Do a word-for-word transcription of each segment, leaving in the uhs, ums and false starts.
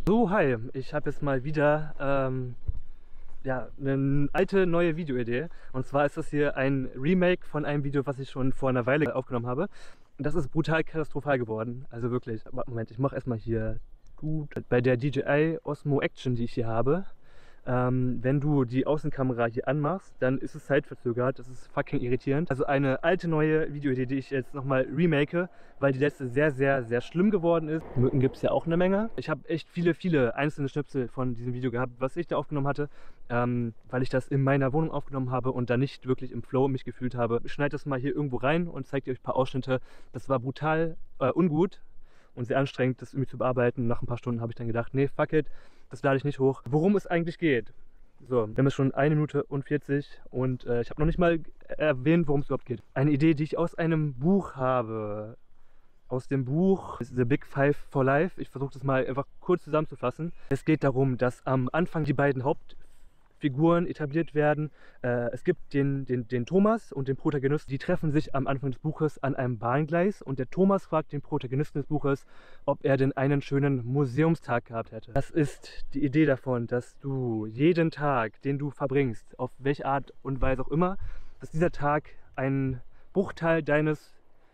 So, hi, ich habe jetzt mal wieder ähm, ja, eine alte neue Videoidee. Und zwar ist das hier ein Remake von einem Video, was ich schon vor einer Weile aufgenommen habe. Und das ist brutal katastrophal geworden. Also wirklich. Aber Moment, ich mache erstmal hier gut. Bei der D J I Osmo Action, die ich hier habe, ähm, wenn du die Außenkamera hier anmachst, dann ist es zeitverzögert. Das ist fucking irritierend. Also eine alte neue Videoidee, die ich jetzt nochmal remake, weil die letzte sehr, sehr, sehr schlimm geworden ist. Mücken gibt es ja auch eine Menge. Ich habe echt viele, viele einzelne Schnipsel von diesem Video gehabt, was ich da aufgenommen hatte, ähm, weil ich das in meiner Wohnung aufgenommen habe und da nicht wirklich im Flow mich gefühlt habe. Ich schneide das mal hier irgendwo rein und zeige euch ein paar Ausschnitte. Das war brutal äh, ungut und sehr anstrengend, das irgendwie zu bearbeiten. Nach ein paar Stunden habe ich dann gedacht, nee, fuck it, das lade ich nicht hoch. Worum es eigentlich geht. So, wir haben jetzt schon eine Minute und vierzig und äh, ich habe noch nicht mal erwähnt, worum es überhaupt geht. Eine Idee, die ich aus einem Buch habe. Aus dem Buch The Big Five for Life. Ich versuche das mal einfach kurz zusammenzufassen. Es geht darum, dass am Anfang die beiden Hauptfiguren etabliert werden. Äh, es gibt den, den, den Thomas und den Protagonisten. Die treffen sich am Anfang des Buches an einem Bahngleis und der Thomas fragt den Protagonisten des Buches, ob er denn einen schönen Museumstag gehabt hätte. Das ist die Idee davon, dass du jeden Tag, den du verbringst, auf welche Art und Weise auch immer, dass dieser Tag einen Bruchteil deines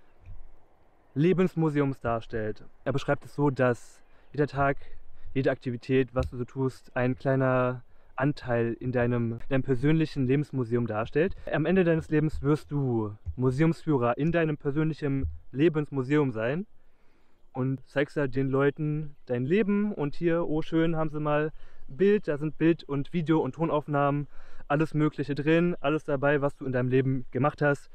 Lebensmuseums darstellt. Er beschreibt es so, dass jeder Tag, jede Aktivität, was du so tust, ein kleiner Anteil in deinem, deinem persönlichen Lebensmuseum darstellt. Am Ende deines Lebens wirst du Museumsführer in deinem persönlichen Lebensmuseum sein und zeigst da den Leuten dein Leben und hier, oh schön, haben sie mal Bild, da sind Bild- und Video- und Tonaufnahmen, alles Mögliche drin, alles dabei, was du in deinem Leben gemacht hast.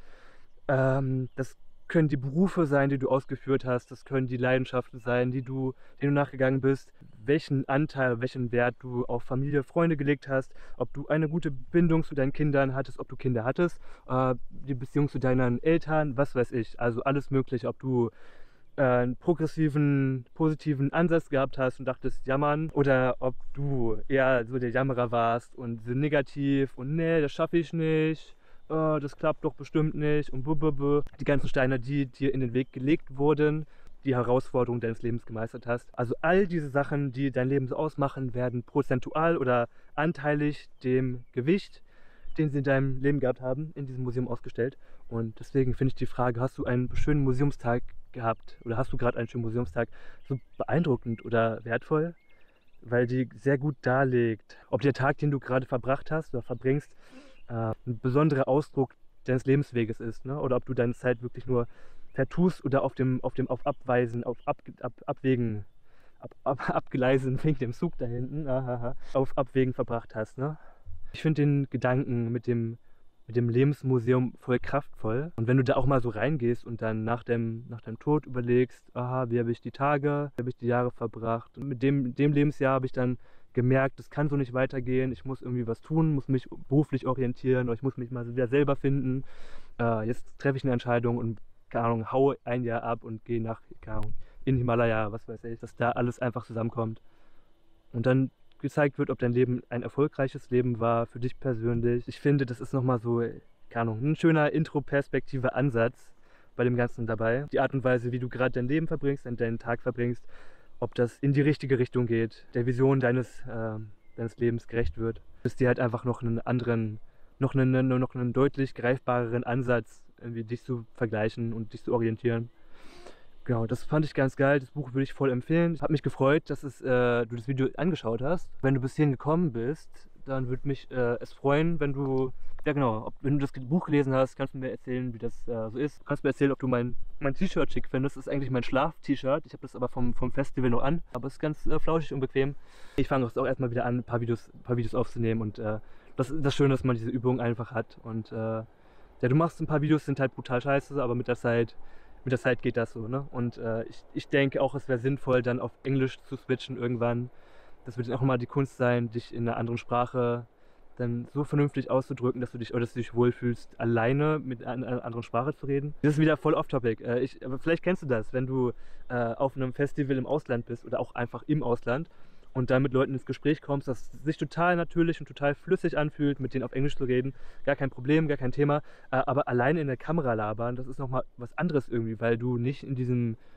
Ähm, das können die Berufe sein, die du ausgeführt hast, das können die Leidenschaften sein, die du, denen du nachgegangen bist, welchen Anteil, welchen Wert du auf Familie, Freunde gelegt hast, ob du eine gute Bindung zu deinen Kindern hattest, ob du Kinder hattest, äh, die Beziehung zu deinen Eltern, was weiß ich, also alles Mögliche, ob du äh, einen progressiven, positiven Ansatz gehabt hast und dachtest, jammern, oder ob du eher so der Jammerer warst und so negativ und nee, das schaffe ich nicht. Oh, das klappt doch bestimmt nicht und blablabla. Die ganzen Steine, die dir in den Weg gelegt wurden, die Herausforderungen deines Lebens gemeistert hast. Also all diese Sachen, die dein Leben so ausmachen, werden prozentual oder anteilig dem Gewicht, den sie in deinem Leben gehabt haben, in diesem Museum ausgestellt. Und deswegen finde ich die Frage, hast du einen schönen Museumstag gehabt oder hast du gerade einen schönen Museumstag, so beeindruckend oder wertvoll, weil die sehr gut darlegt, ob der Tag, den du gerade verbracht hast oder verbringst, ein besonderer Ausdruck deines Lebensweges ist, ne? Oder ob du deine Zeit wirklich nur vertust oder auf dem auf dem auf Abweisen, auf ab, ab, Abwägen, ab, ab, Abgleisen wegen dem Zug da hinten, ahaha, auf Abwägen verbracht hast, ne? Ich finde den Gedanken mit dem mit dem Lebensmuseum voll kraftvoll. Und wenn du da auch mal so reingehst und dann nach dem, nach deinem Tod überlegst, aha, wie habe ich die Tage, wie habe ich die Jahre verbracht. Und mit dem, dem Lebensjahr habe ich dann gemerkt, das kann so nicht weitergehen, ich muss irgendwie was tun, muss mich beruflich orientieren oder ich muss mich mal wieder selber finden. Äh, jetzt treffe ich eine Entscheidung und, keine Ahnung, hau ein Jahr ab und gehe nach, keine Ahnung, in Himalaya, was weiß ich, dass da alles einfach zusammenkommt. Und dann gezeigt wird, ob dein Leben ein erfolgreiches Leben war für dich persönlich. Ich finde, das ist nochmal so, keine Ahnung, ein schöner Intro-perspektive Ansatz bei dem Ganzen dabei. Die Art und Weise, wie du gerade dein Leben verbringst, deinen Tag verbringst, ob das in die richtige Richtung geht, der Vision deines, äh, deines Lebens gerecht wird, bis dir halt einfach noch einen anderen, noch einen, noch einen deutlich greifbareren Ansatz, irgendwie dich zu vergleichen und dich zu orientieren. Genau, das fand ich ganz geil, das Buch würde ich voll empfehlen. Ich habe mich gefreut, dass es, äh, du das Video angeschaut hast. Wenn du bis hierhin gekommen bist, dann würde mich äh, es freuen, wenn du, ja genau, ob, wenn du das Buch gelesen hast, kannst du mir erzählen, wie das äh, so ist. Du kannst mir erzählen, ob du mein, mein T-Shirt schick findest. Das ist eigentlich mein Schlaf-T-Shirt. Ich habe das aber vom, vom Festival noch an, aber es ist ganz äh, flauschig und bequem. Ich fange auch erstmal wieder an, ein paar Videos, ein paar Videos aufzunehmen und äh, das ist das Schöne, dass man diese Übung einfach hat. Und äh, ja, du machst ein paar Videos, sind halt brutal scheiße, aber mit der Zeit Mit der Zeit geht das so, ne? Und äh, ich, ich denke auch, es wäre sinnvoll, dann auf Englisch zu switchen irgendwann. Das wird dann auch mal die Kunst sein, dich in einer anderen Sprache dann so vernünftig auszudrücken, dass du dich, oder dass du dich wohlfühlst, alleine mit einer anderen Sprache zu reden. Das ist wieder voll off-topic. Äh, ich, aber vielleicht kennst du das, wenn du äh, auf einem Festival im Ausland bist oder auch einfach im Ausland und dann mit Leuten ins Gespräch kommst, das sich total natürlich und total flüssig anfühlt, mit denen auf Englisch zu reden. Gar kein Problem, gar kein Thema. Äh, aber alleine in der Kamera labern, das ist nochmal was anderes irgendwie, weil du nicht in diesem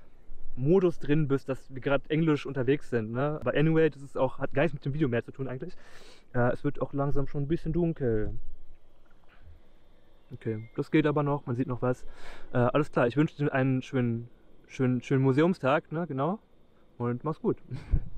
Modus drin bist, dass wir gerade Englisch unterwegs sind. Ne? Aber anyway, das ist auch, hat gar nichts mit dem Video mehr zu tun eigentlich. Äh, es wird auch langsam schon ein bisschen dunkel. Okay, das geht aber noch, man sieht noch was. Äh, alles klar, ich wünsche dir einen schönen, schönen, schönen Museumstag, ne? Genau. Und mach's gut.